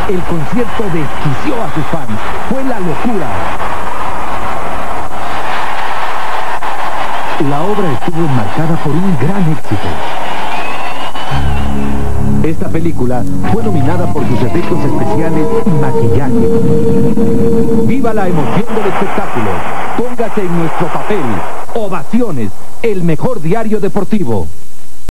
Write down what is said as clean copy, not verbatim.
El concierto desquició a sus fans. Fue la locura. La obra estuvo enmarcada por un gran éxito. Esta película fue nominada por sus efectos especiales y maquillaje. ¡Viva la emoción del espectáculo! Póngase en nuestro papel. Ovaciones, el mejor diario deportivo.